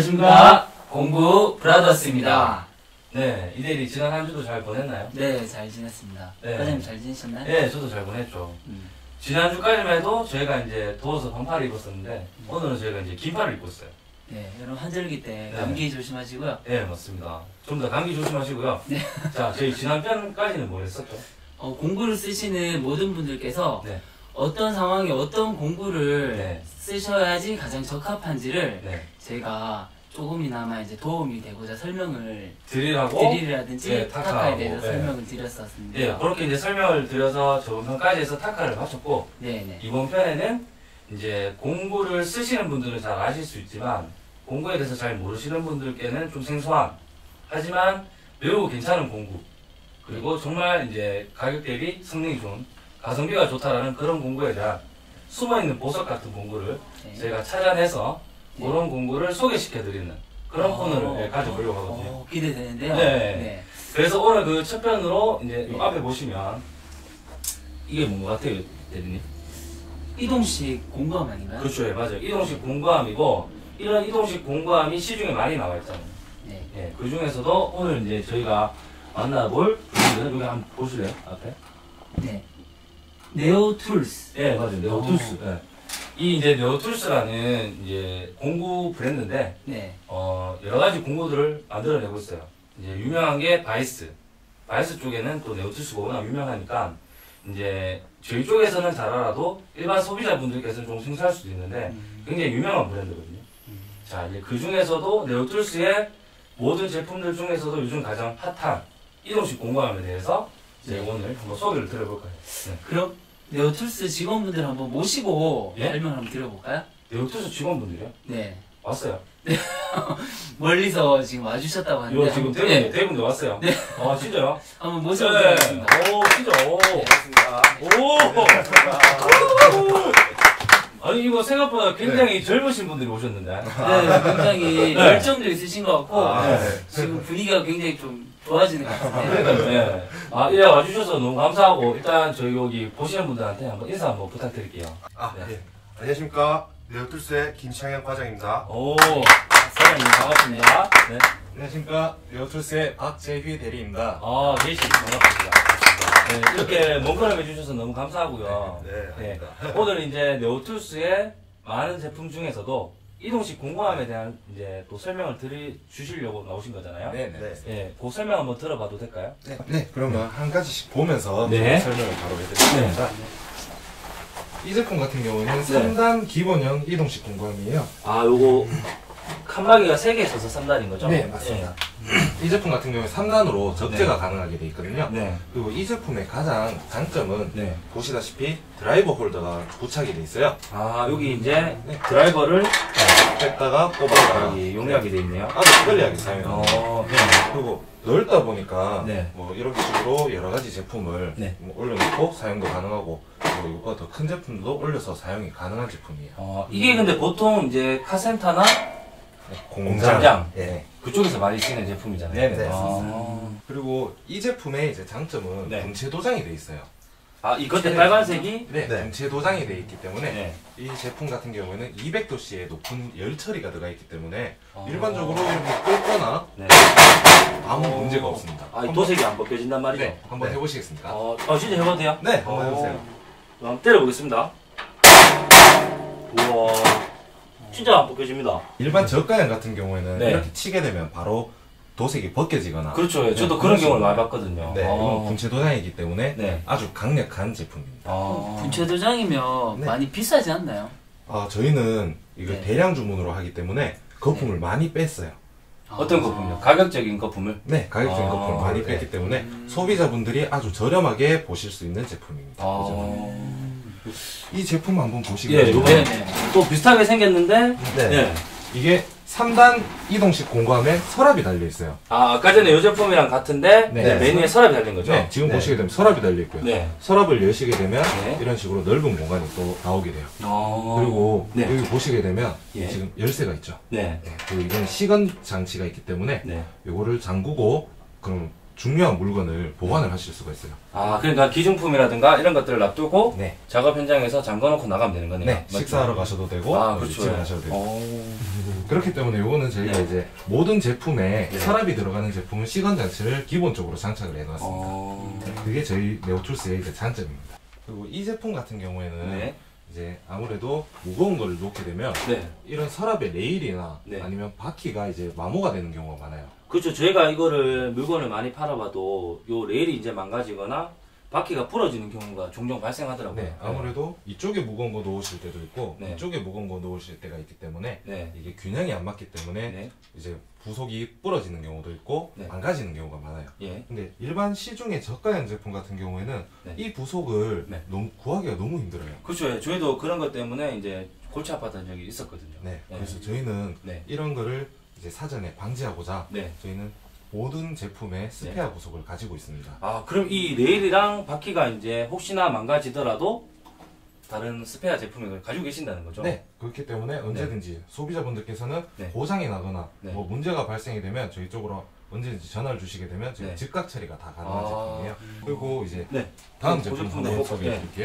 안녕하십니까. 공부 브라더스입니다. 네, 이대리 지난 한 주도 잘 보냈나요? 네, 잘 지냈습니다. 네. 과장님 잘 지내셨나요? 네, 저도 잘 보냈죠. 지난주까지만 해도 저희가 이제 더워서 반팔을 입었었는데 오늘은 저희가 이제 긴팔을 입고 있어요. 네, 여러분 한절기 때 네. 감기 조심하시고요. 네, 맞습니다. 좀 더 감기 조심하시고요. 네. 자, 저희 지난 편까지는 뭐 했었죠? 공부를 쓰시는 모든 분들께서 네. 어떤 상황에 어떤 공부를 네. 쓰셔야지 가장 적합한지를 네. 제가 조금이나마 이제 도움이 되고자 설명을 드리라고? 드리라든지 네, 타카에 대해서 네. 설명을 드렸었습니다. 네, 그렇게 이제 설명을 드려서 저번 편까지 해서 타카를 마쳤고 네네. 이번 편에는 이제 공부를 쓰시는 분들은 잘 아실 수 있지만 공부에 대해서 잘 모르시는 분들께는 좀 생소한 하지만 매우 괜찮은 공부 그리고 정말 이제 가격 대비 성능이 좋은 가성비가 좋다라는 그런 공부에 대한 숨어있는 보석 같은 공부를 네. 저희가 찾아내서 네. 그런 공부를 소개시켜드리는 그런 코너를 가져보려고 하거든요. 기대되는데요. 네. 네. 그래서 오늘 그 첫 편으로 이제 이 앞에 보시면 이게 뭔 것 같아요, 대리님? 이동식 공부함 아닌가요? 그렇죠, 예, 맞아요. 이동식 공구함이고 이런 이동식 공구함이 시중에 많이 나와 있잖아요. 네. 예, 그 중에서도 오늘 이제 저희가 만나볼 분들은 여기 한번 보실래요, 앞에? 네. 네오툴스. 예, 맞아요, 네오툴스. 예. 이 이제 네오툴스라는 이제 공구 브랜드인데 네. 여러 가지 공구들을 만들어내고 있어요. 이제 유명한 게 바이스. 바이스 쪽에는 또 네오툴스가 워낙 유명하니까 이제 저희 쪽에서는 잘 알아도 일반 소비자분들께서는 좀 생소할 수도 있는데 굉장히 유명한 브랜드거든요. 자, 이제 그 중에서도 네오툴스의 모든 제품들 중에서도 요즘 가장 핫한 이동식 공구함에 대해서 이제 네. 오늘 한번 소개를 드려볼까요? 네. 그럼 네오툴스 직원분들 한번 모시고 예? 설명을 한번 드려볼까요? 네오툴스 직원분들이요? 네. 왔어요. 멀리서 지금 와주셨다고 하는데 이거 지금 네. 대분도 왔어요. 네. 아, 진짜요? 한번 네. 모셔보겠습니다. 오, 진짜. 오. 오. 아니, 이거 생각보다 굉장히 젊으신 분들이 오셨는데. 네, 굉장히 열정도 있으신 것 같고 네. 지금 분위기가 굉장히 좀 좋아지는 것 같은데 그러니까, 네. 아, 예, 와주셔서 너무 감사하고, 일단 저희 여기 보시는 분들한테 한번 인사 한번 부탁드릴게요. 네. 안녕하십니까. 네오툴스의 김창현 과장입니다. 오, 사장님 반갑습니다. 네. 안녕하십니까. 네오툴스의 박재휘 대리입니다. 아, 계시니 반갑습니다. 네, 이렇게 먼 걸음 해주셔서 너무 감사하고요. 네. 오늘 이제 네오툴스의 많은 제품 중에서도 이동식 공구함에 대한 이제 또 설명을 주시려고 나오신 거잖아요. 네. 예, 그 설명 한번 들어봐도 될까요? 네. 그러면 한 가지씩 보면서 네. 설명을 바로 해드리겠습니다. 이 제품 같은 경우는 3단 기본형 이동식 공구함이에요. 아, 요거 칸막이가 3개 있어서 3단인 거죠? 네, 맞습니다. 이 제품 같은 경우에 3단으로 적재가 가능하게 되어 있거든요. 네. 그리고 이 제품의 가장 장점은 네. 보시다시피 드라이버 홀더가 부착이 되어 있어요. 아, 여기 이제 드라이버를 뺐다가 뽑아다가 여기 용이하게 돼 있네요. 아주 편리하게 사용합니다. 네. 그리고 넓다 보니까 네. 뭐 이런 식으로 여러 가지 제품을 네. 뭐 올려놓고 사용도 가능하고 뭐 이거보다 더 큰 제품도 올려서 사용이 가능한 제품이에요. 이게 근데 보통 이제 카센터나 공장. 네. 그쪽에서 많이 쓰는 제품이잖아요. 네, 그리고 이 제품의 이제 장점은 네. 분체 도장이 돼 있어요. 아, 이 겉에 빨간색이? 네, 분체 도장이 돼 있기 때문에 네. 이 제품 같은 경우에는 200도씨의 높은 열 처리가 들어가 있기 때문에 일반적으로 이렇게 끓거나 네. 아무 문제가 없습니다. 아, 이 도색이 안 벗겨진단 말이죠? 네, 한번 해보시겠습니까? 진짜 해봐도 돼요? 네, 한번 해보세요. 한번 때려보겠습니다. 우와, 진짜 안 벗겨집니다. 일반 저가형 같은 경우에는 네. 이렇게 치게 되면 바로 도색이 벗겨지거나 그렇죠. 예, 저도 네, 그런 그런 경우를 식으로. 많이 봤거든요. 네, 이건 분체 도장이기 때문에 네. 아주 강력한 제품입니다. 분체 도장이면 네. 많이 비싸지 않나요? 저희는 이걸 네. 대량 주문으로 하기 때문에 거품을 많이 뺐어요. 어떤 거품요? 가격적인 거품을? 네, 가격적인 거품을 많이 네. 뺐기 때문에 소비자분들이 아주 저렴하게 보실 수 있는 제품입니다. 이 제품 한번 예, 보시겠어요? 요번에 또 비슷하게 생겼는데, 네. 이게 3단 이동식 공구함에 서랍이 달려 있어요. 아, 아까 전에 이 제품이랑 같은데, 네. 메뉴에 서랍이 달린 거죠? 네, 지금 보시게 되면 서랍이 달려 있고요. 네. 서랍을 여시게 되면 네. 이런 식으로 넓은 공간이 또 나오게 돼요. 어. 그리고 네. 여기 보시게 되면 예. 지금 열쇠가 있죠. 네. 그리고 이건 시건 장치가 있기 때문에 네. 요거를 잠그고 그럼 중요한 물건을 보관을 하실 수가 있어요. 아, 그러니까 기중품이라든가 이런 것들을 놔두고 네. 작업 현장에서 잠궈놓고 나가면 되는 거네요. 네, 맞죠? 식사하러 가셔도 되고, 아, 그렇죠. 집에 가셔도 되고. 오. 그렇기 때문에 요거는 저희가 네. 이제 모든 제품에 네. 서랍이 들어가는 제품은 시건 장치를 기본적으로 장착을 해놨습니다. 어. 그게 저희 네오툴스의 이제 장점입니다. 그리고 이 제품 같은 경우에는 네. 이제 아무래도 무거운 걸 놓게 되면 네. 이런 서랍의 레일이나 네. 아니면 바퀴가 이제 마모가 되는 경우가 많아요. 그렇죠. 저희가 이거를 물건을 많이 팔아봐도 요 레일이 이제 망가지거나 바퀴가 부러지는 경우가 종종 발생하더라고요. 네, 아무래도 이쪽에 무거운 거 놓으실 때도 있고 네. 이쪽에 무거운 거 놓으실 때가 있기 때문에 네. 이게 균형이 안 맞기 때문에 네. 이제 부속이 부러지는 경우도 있고 네. 망가지는 경우가 많아요. 예. 근데 일반 시중의 저가형 제품 같은 경우에는 네. 이 부속을 네. 너무 구하기가 너무 힘들어요. 그렇죠. 저희도 그런 것 때문에 이제 골치 아팠던 적이 있었거든요. 네, 네. 그래서 저희는 네. 이런 거를 이제 사전에 방지하고자 네. 저희는 모든 제품의 스페어 부속을 가지고 있습니다. 아, 그럼 이 레일이랑 바퀴가 이제 혹시나 망가지더라도 다른 스페어 제품을 가지고 계신다는 거죠? 네, 그렇기 때문에 언제든지 소비자분들께서는 네. 고장이 나거나 네. 뭐 문제가 발생이 되면 저희 쪽으로 언제든지 전화를 주시게 되면 저희 네. 즉각 처리가 다 가능한 아. 제품이에요. 그리고 이제 네. 다음 그 제품 제품 한번 네. 소개해 드릴게요.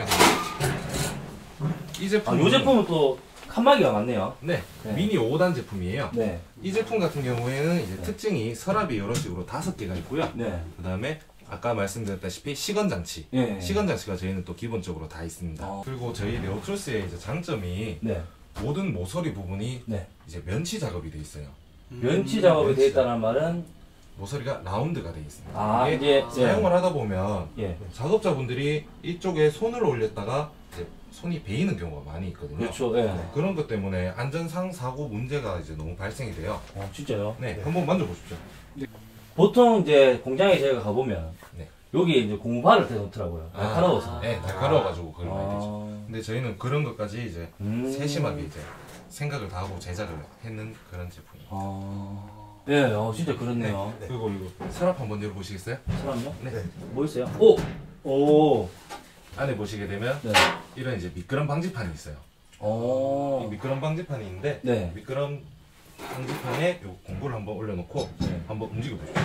이 아, 제품은 요 제품은 또 칸막이가 많네요. 네, 네. 미니 5단 제품이에요. 네. 이 제품 같은 경우에는 이제 네. 특징이 서랍이 이런 식으로 5개가 있고요. 네. 그 다음에 아까 말씀드렸다시피 시건 장치. 예. 시건 장치가 저희는 또 기본적으로 다 있습니다. 그리고 저희 네오크루스의 이제 장점이 네. 모든 모서리 부분이 네. 이제 면치 작업이 돼 있어요. 면치 작업이 되어 있다는 말은 모서리가 라운드가 돼 있습니다. 아, 이게 이제 사용을 하다 보면 예. 작업자분들이 이쪽에 손을 올렸다가 이제 손이 베이는 경우가 많이 있거든요. 그렇죠. 예. 네, 그런 것 때문에 안전상 사고 문제가 이제 너무 발생이 돼요. 진짜요? 네, 한번 만져보십시오. 보통 이제 공장에 저희가 가보면 네. 여기에 이제 고무바를 대놓더라고요. 날카로워서. 네, 날카로워가지고 그걸 많이 되죠. 아. 근데 저희는 그런 것까지 이제 세심하게 이제 생각을 다 하고 제작을 했는 그런 제품이에요. 네, 진짜 그렇네요. 그리고 이거 서랍 한번 열어보시겠어요? 사람요? 네. 뭐 있어요? 오! 안에 보시게 되면 네. 이런 이제 미끄럼 방지판이 있어요. 이 미끄럼 방지판이 있는데 네. 미끄럼 방지판에 요 공구를 한번 올려놓고 네. 한번 움직여 보십시오.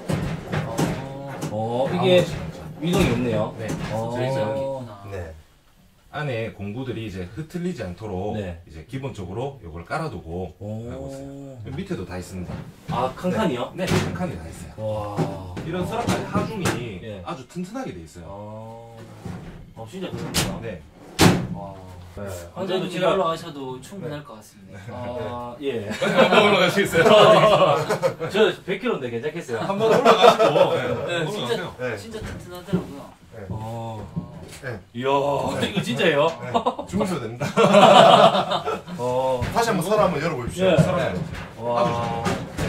이게 위동이 없네요. 네. 어. 저희는 네. 안에 공구들이 이제 흐트리지 않도록 네. 이제 기본적으로 요걸 깔아두고 하고 있어요. 밑에도 다 있습니다. 아, 칸칸이요? 네, 한 칸이 다 있어요. 와. 이런 서랍까지 하중이 예. 아주 튼튼하게 돼 있어요. 진짜 그렇네요. 네. 네. 언제도 제가 올라가셔도 충분할 것 같습니다. 예. 한번 올라가시겠어요? 저 100kg인데 괜찮겠어요? 한번 올라가시고 네, 진짜 올라가세요. 네. 진짜 튼튼하더라고요. 네. 이야, 이거 진짜예요? 주무셔도 됩니다. 어. 다시 한번 서랍 한번 열어보십시오. 예. 서랍. 네. 와.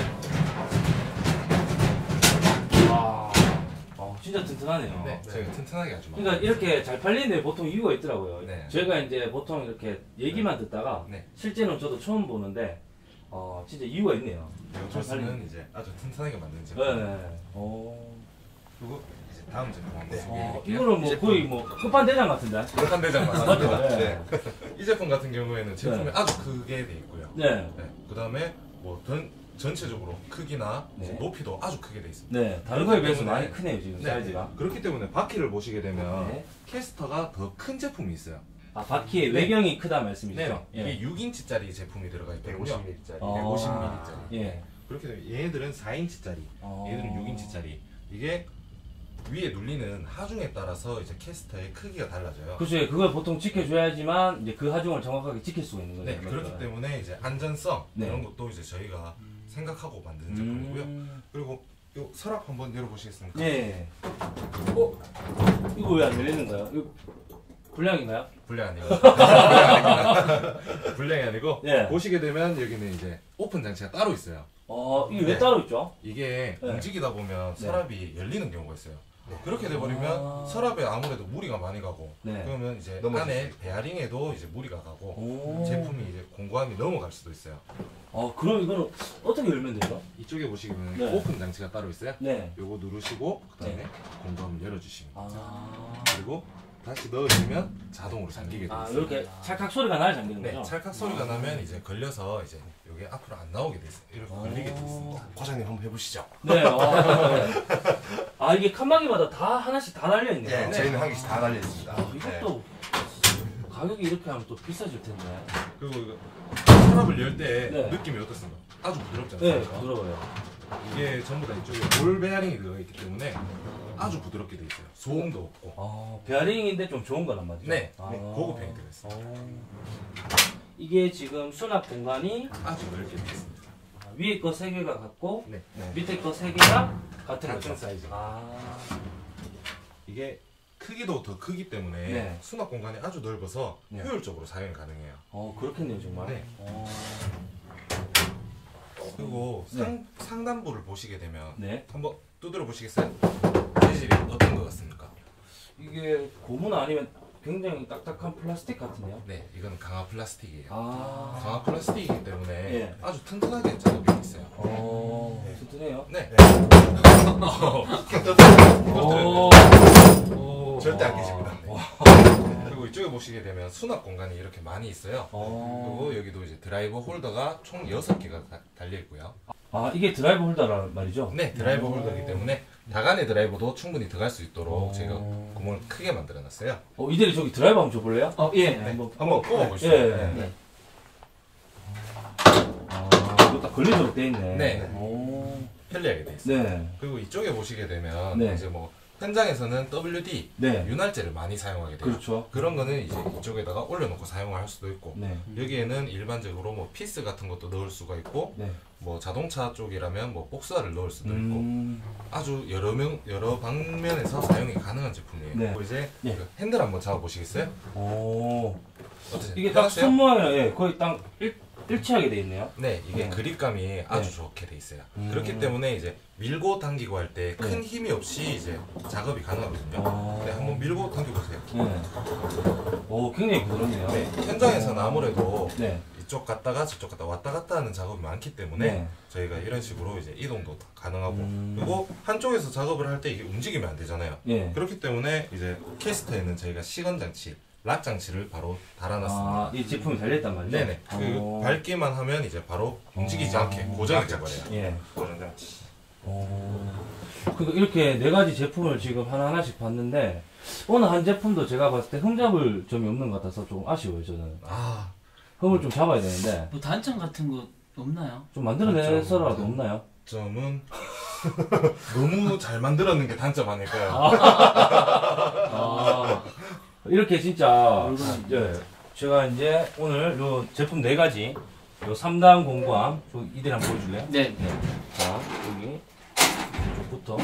와. 진짜 튼튼하네요. 네, 저희가 튼튼하게 아주 그러니까 이렇게 잘 팔리는데 보통 이유가 있더라고요. 네. 저희가 이제 보통 이렇게 얘기만 듣다가 네. 실제로는 저도 처음 보는데 진짜 이유가 있네요. 네오툴스는 이제 아주 튼튼하게 만든 네. 제품. 오. 그리고 이제 다음 제품 한번 소개해 드릴게요. 이거는 뭐 거의 뭐 끝판대장 같은데. 한 대장 맞습니다. 맞죠? 네. 이 제품 같은 경우에는 제품이 아주 크게 돼 있고요. 네. 네. 그 다음에 뭐 전체적으로 크기나 네. 이제 높이도 아주 크게 돼 있습니다. 네. 다른 거에 비해서 때문에- 많이 크네요 지금 네. 사이즈가. 그렇기 때문에 바퀴를 보시게 되면 네. 캐스터가 더 큰 제품이 있어요. 바퀴의 네. 외경이 크다 말씀이시죠? 네. 예. 이게 6인치짜리 제품이 들어가 있거든요. 150ml짜리. 150ml짜리. 예. 그렇게 되면 얘네들은 4인치짜리, 얘들은 6인치짜리. 이게 위에 눌리는 하중에 따라서 이제 캐스터의 크기가 달라져요. 그렇죠. 그걸 보통 지켜줘야지만 이제 그 하중을 정확하게 지킬 수가 있는 거죠. 네, 그렇기 때문에 이제 안전성 네. 이런 것도 이제 저희가 생각하고 만드는 제품이고요. 그리고 요 서랍 한번 열어보시겠습니까? 네. 이거 왜 안 열리는 거예요? 이거 불량인가요? 불량 아니고 불량이 아니고 네. 보시게 되면 여기는 이제 오픈 장치가 따로 있어요. 이게 왜 네. 따로 있죠? 이게 네. 움직이다 보면 네. 서랍이 열리는 경우가 있어요. 그렇게 돼버리면 서랍에 아무래도 무리가 많이 가고 네. 그러면 이제 넘어질 안에 베어링에도 이제 무리가 가고 오. 제품이 이제 공구함이 넘어갈 수도 있어요. 그럼 이거는 어떻게 열면 되죠? 이쪽에 보시면 네. 오픈 장치가 따로 있어요. 네. 요거 누르시고 그다음에 네. 공구함을 열어주시면 돼요. 아, 그리고 다시 넣으시면 자동으로 잠기게 돼요. 이렇게 찰칵 소리가 나야 잠기는 네, 거죠? 찰칵 소리가 나면 이제 걸려서 이제 요게 앞으로 안 나오게 돼 있어요. 이렇게 걸리게 돼 있습니다. 과장님 한번 해보시죠. 네. 아 이게 칸막이마다 다 하나씩 다 달려 있네요. 네, 저희는 한 개씩 다 달려 있습니다. 아, 이것도 가격이 이렇게 하면 또 비싸질 텐데. 그리고 이거 서랍을 열 때 네. 느낌이 어떻습니까? 아주 부드럽지 네, 않습니까? 부드러워요. 이게 전부 다 이쪽에 볼 베어링이 들어가 있기 때문에 아주 부드럽게 돼 있어요. 소음도 없고. 아, 베어링인데 좀 좋은 거란 말이죠? 네, 아. 네, 고급형이 들어있어요. 이게 지금 수납 공간이 아주 넓게 돼 있습니다. 위에 거 3개가 같고 네. 밑에 거 3개가 같은 같은 거죠? 사이즈. 아, 이게 크기도 더 크기 때문에 네. 수납 공간이 아주 넓어서 네. 효율적으로 사용이 가능해요. 그렇겠네요 정말. 네. 그리고 상단부를 보시게 되면 네. 한번 두드려 보시겠어요? 재질이 어떤 것 같습니까? 이게 고무 아니면 굉장히 딱딱한 플라스틱 같은데요? 네, 이건 강화 플라스틱이에요. 아, 강화 플라스틱이기 때문에 네. 아주 튼튼하게 작업이 돼 있어요. 네. 튼튼해요. 네. 절대 안 깨집니다. 그리고 이쪽에 보시게 되면 수납 공간이 이렇게 많이 있어요. 그리고 여기도 이제 드라이버 홀더가 총 6개가 달려 있고요. 아, 이게 드라이브 홀더란 말이죠? 네, 드라이버 홀더이기 때문에 야간의 드라이버도 충분히 들어갈 수 있도록 제가 구멍을 크게 만들어 놨어요. 이대리 저기 드라이브 한번 줘볼래요? 예. 한번 꼽아보시죠. 예. 네. 네. 이거 딱 걸리도록 돼 있네. 네. 오. 편리하게 돼 있어요. 네. 그리고 이쪽에 보시게 되면 네. 이제 뭐 현장에서는 WD, 네. 윤활제를 많이 사용하게 돼요. 그렇죠. 그런 거는 이제 이쪽에다가 올려놓고 사용을 할 수도 있고 네. 여기에는 일반적으로 뭐 피스 같은 것도 넣을 수가 있고 네. 뭐 자동차 쪽이라면 뭐 복사를 넣을 수도 있고 음. 아주 여러 방면에서 사용이 가능한 제품이에요. 네. 그리고 이제 네. 그 핸들 한번 잡아보시겠어요? 오. 어떠세요? 이게 딱 편하세요? 손모양이랑 예, 거의 딱 일치하게 돼 있네요. 네, 이게 네. 그립감이 아주 네. 좋게 돼 있어요. 그렇기 때문에 이제 밀고 당기고 할 때 큰 네. 힘이 없이 이제 작업이 가능하거든요. 아. 네, 한번 밀고 당겨보세요. 네. 오, 굉장히 부드럽네요. 네, 현장에서는 아무래도 네. 이쪽 갔다가 저쪽 갔다 왔다 갔다 하는 작업이 많기 때문에 네. 저희가 이런 식으로 이제 이동도 가능하고 음. 그리고 한쪽에서 작업을 할 때 이게 움직이면 안 되잖아요. 예. 그렇기 때문에 이제 캐스터에는 저희가 시건 장치, 락 장치를 바로 달아놨습니다. 아, 이 제품이 달려있단 말이죠? 네네. 그 밟기만 하면 이제 바로 움직이지 않게 고정이 돼버려요. 예. 고정 장치. 그러니까 이렇게 4가지 제품을 지금 하나하나씩 봤는데 어느 한 제품도 제가 봤을 때 흠잡을 점이 없는 것 같아서 좀 아쉬워요 저는. 아, 흠을 좀 잡아야 되는데 뭐 단점 같은 거 없나요? 좀 만들어내서라도 없나요? 점은 너무 잘 만들었는 게 단점 아닐까요? 아, 이렇게 진짜 예, 제가 이제 오늘 요 제품 4가지 요 3단 공구함 이들 한번 보여줄래요? 네. 자 여기 이쪽부터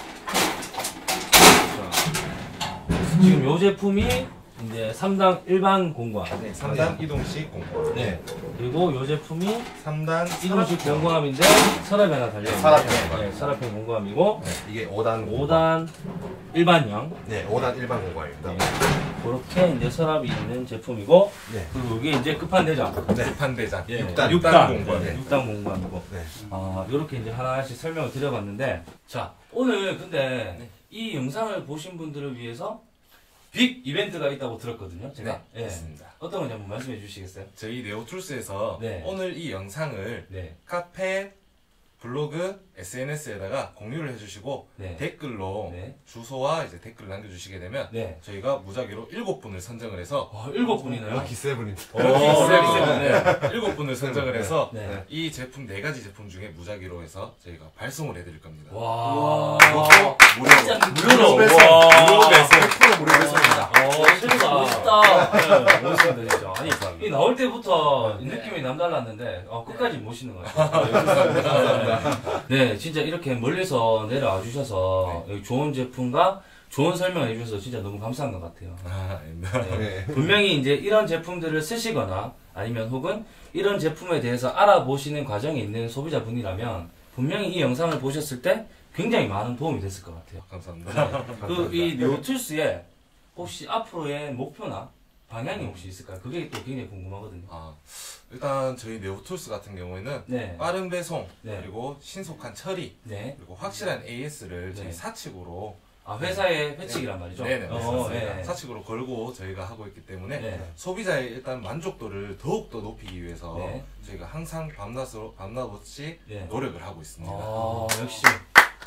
자, 지금 요 제품이 이제 3단 일반 공구함 네, 3단 이동식 공구. 네. 그리고 요 제품이 3단 이동식 공구함인데 서랍이 하나 달려있는 서랍형. 네, 서랍형 공구함이고 네, 이게 5단 5단 일반형 네, 5단 일반 공구함입니다. 네. 그렇게 이제 서랍이 있는 제품이고 네. 그리고 이게 이제 급한대장 판대장. 예, 6단 6단 공구함. 네, 6단 공구함이고 네. 아 요렇게 이제 하나씩 설명을 드려봤는데 자 오늘 근데 이 영상을 보신 분들을 위해서 빅 이벤트가 있다고 들었거든요 제가 네, 맞습니다. 어떤 건지 한번 말씀해 주시겠어요? 저희 네오툴스에서 네. 오늘 이 영상을 네. 카페, 블로그, SNS에다가 공유를 해주시고 네. 댓글로 네. 주소와 이제 댓글 남겨주시게 되면 네. 저희가 무작위로 7분을 선정을 해서 7분이나요? 럭키 세븐입니다. 네. 7분을 선정을 해서 네. 이 제품 4가지 제품 중에 무작위로 해서 저희가 발송을 해드릴 겁니다. 와. 무료. 무료로. 배송. 와. 무료 배송. 100% 무료 배송입니다. 최고다. 멋있다. 네, 멋있습니다, 진짜. 아니, 이 나올 때부터 이 느낌이 남달랐는데, 끝까지 모시는 것 같아요. 네, 진짜 이렇게 멀리서 내려와 주셔서, 여기 좋은 제품과 좋은 설명을 해주셔서 진짜 너무 감사한 것 같아요. 아, 아닙니다. 네. 분명히 이제 이런 제품들을 쓰시거나, 아니면 혹은 이런 제품에 대해서 알아보시는 과정에 있는 소비자분이라면, 분명히 이 영상을 보셨을 때 굉장히 많은 도움이 됐을 것 같아요. 감사합니다. 이 네오툴스에 혹시 앞으로의 목표나 방향이 혹시 있을까요? 그게 또 굉장히 궁금하거든요. 아, 일단 저희 네오툴스 같은 경우에는 네. 빠른 배송, 네. 그리고 신속한 처리, 네. 그리고 확실한 AS를 저희 네. 사측으로 아, 회사의 회칙이란 말이죠? 네네, 맞습니다. 네. 사측으로 걸고 저희가 하고 있기 때문에 네. 소비자의 일단 만족도를 더욱더 높이기 위해서 네. 저희가 항상 밤낮 없이 네. 노력을 하고 있습니다. 아, 역시.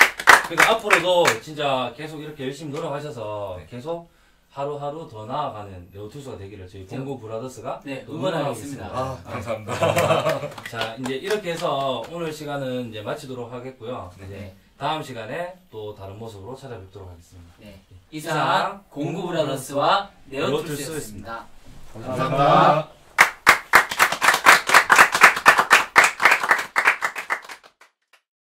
그러니까 앞으로도 진짜 계속 이렇게 열심히 노력하셔서 네. 계속 하루하루 더 나아가는 네오투스가 되기를 저희 공구 브라더스가 네, 또 응원하겠습니다. 아, 감사합니다. 자, 이제 이렇게 해서 오늘 시간은 이제 마치도록 하겠고요. 이제 네. 다음 시간에 또 다른 모습으로 찾아뵙도록 하겠습니다. 네. 이상 공구 브라더스와 네오툴스였습니다. 네오툴스였습니다. 감사합니다.